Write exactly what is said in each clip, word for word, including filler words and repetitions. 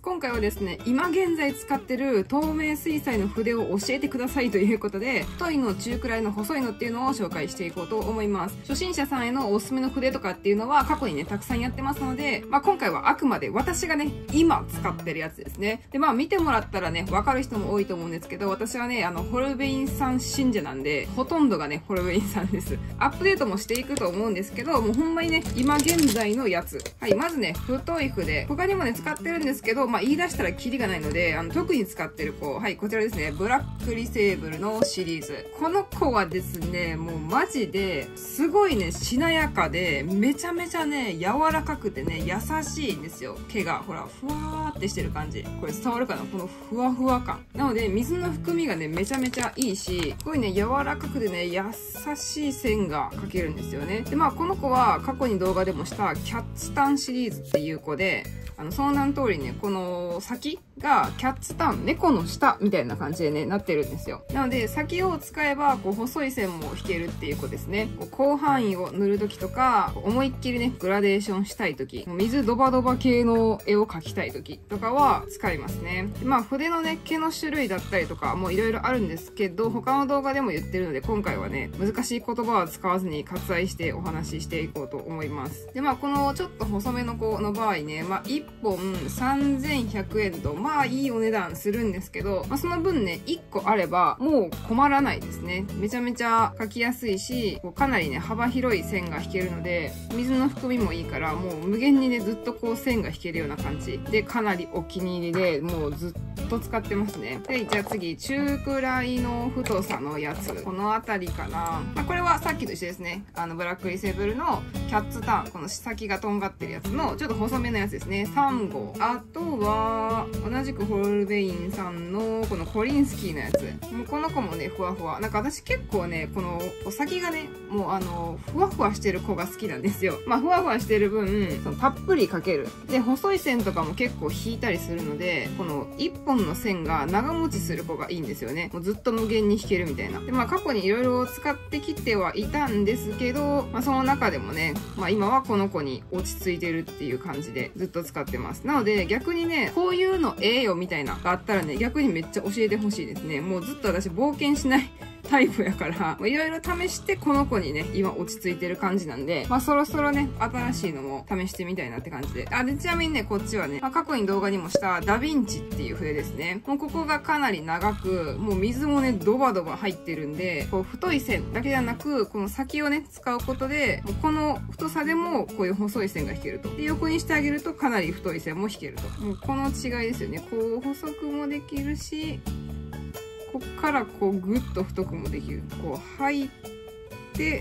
今回はですね、今現在使ってる透明水彩の筆を教えてくださいということで、太いの、中くらいの、細いのっていうのを紹介していこうと思います。初心者さんへのおすすめの筆とかっていうのは過去にね、たくさんやってますので、まあ今回はあくまで私がね、今使ってるやつですね。で、まあ見てもらったらね、わかる人も多いと思うんですけど、私はね、あの、ホルベインさん信者なんで、ほとんどがね、ホルベインさんです。アップデートもしていくと思うんですけど、もうほんまにね、今現在のやつ。はい、まずね、太い筆。他にもね、使ってるんですけど、まあ言い出したらキリがないので、あの、特に使ってる子、はい、こちらですね、ブラックリセーブルのシリーズ。この子はですね、もうマジで、すごいね、しなやかで、めちゃめちゃね、柔らかくてね、優しいんですよ。毛が、ほら、ふわーってしてる感じ。これ伝わるかな？このふわふわ感。なので、水の含みがね、めちゃめちゃいいし、すごいね、柔らかくてね、優しい線が描けるんですよね。で、まあ、この子は過去に動画でもしたキャッツタンシリーズっていう子で、あの、その名の通りね、この先がキャッツタン、猫の下みたいな感じでね、なってるんですよ。なので、先を使えば、こう、細い線も引けるっていう子ですね。こう広範囲を塗るときとか、思いっきりね、グラデーションしたいとき、水ドバドバ系の絵を描きたいときとかは使いますね。でまあ、筆のね、毛の種類だったりとか、もういろいろあるんですけど、他の動画でも言ってるので、今回はね、難しい言葉は使わずに割愛してお話ししていこうと思います。で、まあ、このちょっと細めの子の場合ね、まあ、いっぽんさんぜんひゃくえんと、まあ、いいお値段するんですけど、まあ、その分ね、いっこあれば、もう困らないですね。めちゃめちゃ描きやすいし、こうかなりね、幅広い線が引けるので、水の含みもいいから、もう無限にね、ずっとこう線が引けるような感じで、かなりお気に入りで、もうずっと使ってますね。で、じゃあ次、中くらいの太さのやつ。このあたりかな。まあ、これはさっきと一緒ですね。あの、ブラックリセーブルのキャッツタン、この先がとんがってるやつの、ちょっと細めのやつですね。さんごう。あとは、同じくホルベインさんの、このコリンスキーのやつ。もうこの子もね、ふわふわ。なんか私結構ね、この、先がね、もうあの、ふわふわしてる子が好きなんですよ。まあ、ふわふわしてる分、そのたっぷり描ける。で、細い線とかも結構引いたりするので、このいっぽんの線が長持ちする子がいいんですよね。もうずっと無限に引けるみたいな。で、まあ、過去にいろいろ使ってきてはいたんですけど、まあ、その中でもね、まあ、今はこの子に落ち着いてるっていう感じでずっと使ってます。なので、逆にね、こういうのええよみたいながあったらね、逆にめっちゃ教えてほしいですね。もうずっと私冒険しないタイプやから、いろいろ試してこの子にね、今落ち着いてる感じなんで、まあそろそろね、新しいのも試してみたいなって感じで。あ、で、ちなみにね、こっちはね、まあ、過去に動画にもしたダヴィンチっていう筆ですね。もうここがかなり長く、もう水もね、ドバドバ入ってるんで、こう太い線だけではなく、この先をね、使うことで、もうこの太さでもこういう細い線が引けると。で、横にしてあげるとかなり太い線も引けると。もうこの違いですよね。こう細くもできるし、こっからこうグッと太くもできる。こう入って、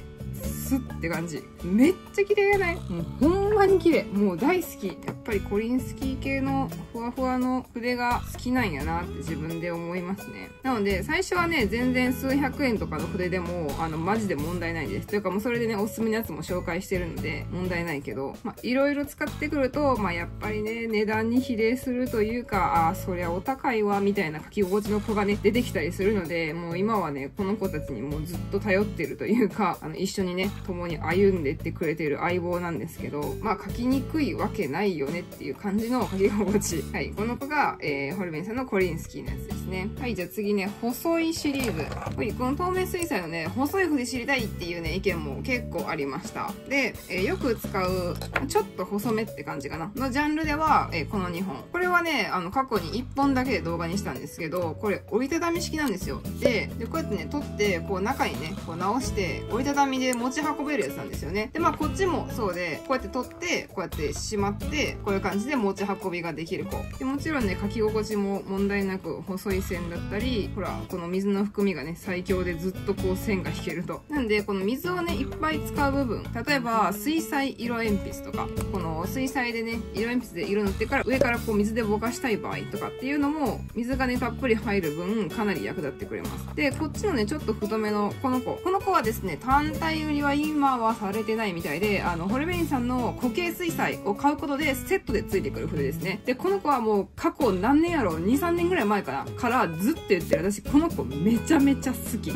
スッって感じ。めっちゃ綺麗やない？もうほんまに綺麗。もう大好き。やっぱりコリンスキー系のふわふわの筆が好きなんやなって自分で思いますね。なので、最初はね、全然数百円とかの筆でも、あの、マジで問題ないです。というかもうそれでね、おすすめのやつも紹介してるので、問題ないけど、まあ、いろいろ使ってくると、まあ、やっぱりね、値段に比例するというか、ああ、そりゃお高いわ、みたいな書き心地の子がね、出てきたりするので、もう今はね、この子たちにもうずっと頼ってるというか、あの、一緒にね、共に歩んでってくれてる相棒なんですけど、まあ書きにくいわけないよねっていう感じの書き心地。はい、この子が、えー、ホルベインさんのコリンスキーのやつですね。はい、じゃあ次ね、細いシリーズ。はい、この透明水彩のね、細い筆知りたいっていうね、意見も結構ありました。で、えー、よく使う、ちょっと細めって感じかな。のジャンルでは、えー、このにほん。これはね、あの、過去にいっぽんだけで動画にしたんですけど、これ折りたたみ式なんですよ。で、でこうやってね、取って、こう中にね、こう直して、折りたたみで持ち運べるやつなんですよね。で、まあこっちもそうで、こうやって取って、こうやってしまって、こういう感じで持ち運びができる子。で、もちろんね、書き心地も問題なく細い線だったり、ほら、この水の含みがね、最強でずっとこう線が引けると。なんで、この水をね、いっぱい使う部分。例えば、水彩色鉛筆とか、この水彩でね、色鉛筆で色塗ってから上からこう水でぼかしたい場合とかっていうのも、水がね、たっぷり入る分、かなり役立ってくれます。で、こっちのね、ちょっと太めのこの子。この子はですね、単体売りは今はされてないみたいで、あの、ホルベインさんの固形水彩を買うことでセットでついてくる筆ですね。で、この子はもう過去何年やろ ?に、さんねんぐらい前かなからずっと言ってる。私、この子めちゃめちゃ好き。もう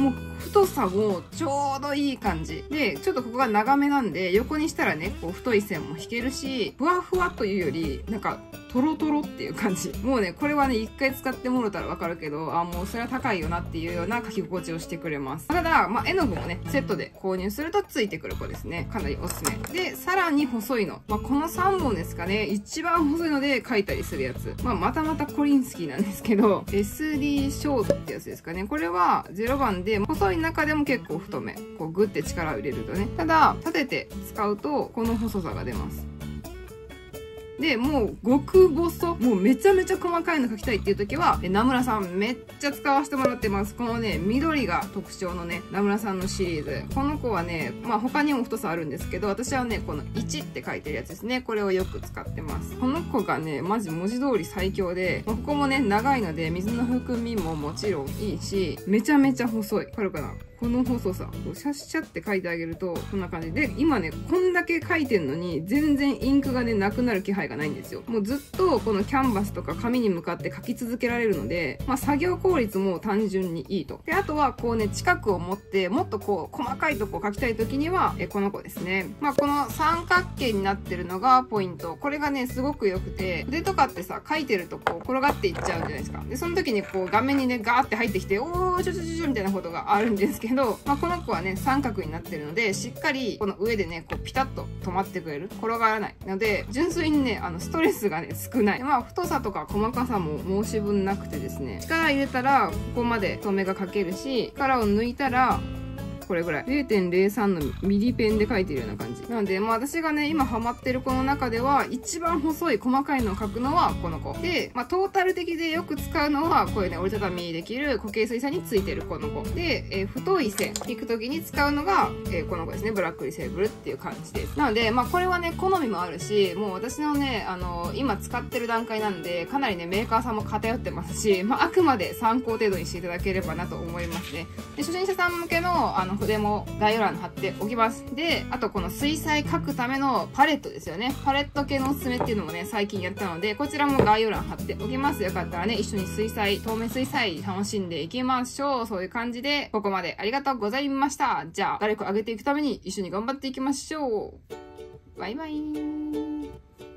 太さもちょうどいい感じ。で、ちょっとここが長めなんで、横にしたらね、こう太い線も引けるし、ふわふわというより、なんか、トロトロっていう感じ。もうね、これはね、一回使ってもろたらわかるけど、あ、もうそれは高いよなっていうような書き心地をしてくれます。ただ、まあ、絵の具もね、セットで購入するとついてくる子ですね。かなりおすすめ。で、さらに細いの。まあ、このさんぼんですかね。一番細いので描いたりするやつ。まあ、またまたコリンスキーなんですけど、エスディー ショートってやつですかね。これはゼロばんで、細い中でも結構太め。こう、グッて力を入れるとね。ただ、立てて使うと、この細さが出ます。で、もう、極細。もうめちゃめちゃ細かいの描きたいっていう時は、名村さんめっちゃ使わせてもらってます。このね、緑が特徴のね、名村さんのシリーズ。この子はね、まあ他にも太さあるんですけど、私はね、このいちって書いてるやつですね。これをよく使ってます。この子がね、マジ文字通り最強で、ここもね、長いので、水の含みももちろんいいし、めちゃめちゃ細い。わかるかな？この細さ。こうシャッシャって書いてあげると、こんな感じで、今ね、こんだけ書いてんのに、全然インクがね、なくなる気配がないんですよ。もうずっとこのキャンバスとか紙に向かって書き続けられるので、まあ作業効率も単純にいいと。で、あとはこうね、近くを持って、もっとこう、細かいとこを書きたい時には、え、この子ですね。まあこの三角形になってるのがポイント。これがね、すごく良くて、筆とかってさ、書いてるとこう、転がっていっちゃうじゃないですか。で、その時にこう、画面にね、ガーって入ってきて、おー、ちょちょちょちょみたいなことがあるんですけど、まあこの子はね、三角になってるので、しっかりこの上でね、こうピタッと止まってくれる。転がらない。ので、純粋にね、あの、ストレスがね、少ない。まあ、太さとか細かさも申し分なくてですね、力入れたら、ここまで止めが書けるし、力を抜いたら、これぐらい。れいてんれいさん のミリペンで書いてるような感じ。なので、まあ私がね、今ハマってる子の中では、一番細い細かいのを書くのはこの子。で、まあトータル的でよく使うのは、こういうね、折りたたみできる固形水彩についてるこの子。で、えー、太い線引くときに使うのが、えー、この子ですね。ブラックリセーブルっていう感じです。なので、まあこれはね、好みもあるし、もう私のね、あのー、今使ってる段階なんで、かなりね、メーカーさんも偏ってますし、まああくまで参考程度にしていただければなと思いますね。で、初心者さん向けの、あの、筆も概要欄に貼っておきます。で、あとこの水彩描くためのパレットですよね。パレット系のおすすめっていうのもね、最近やったので、こちらも概要欄貼っておきます。よかったらね、一緒に水彩、透明水彩楽しんでいきましょう。そういう感じで、ここまでありがとうございました。じゃあ、画力上げていくために一緒に頑張っていきましょう。バイバイ。